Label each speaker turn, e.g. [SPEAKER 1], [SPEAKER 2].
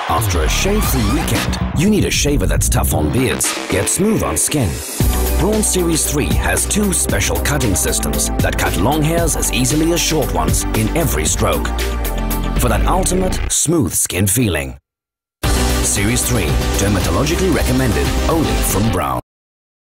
[SPEAKER 1] After a shave-free weekend, you need a shaver that's tough on beards, yet smooth on skin. Braun Series 3 has two special cutting systems that cut long hairs as easily as short ones in every stroke, for that ultimate smooth skin feeling. Series 3, dermatologically recommended only from Braun.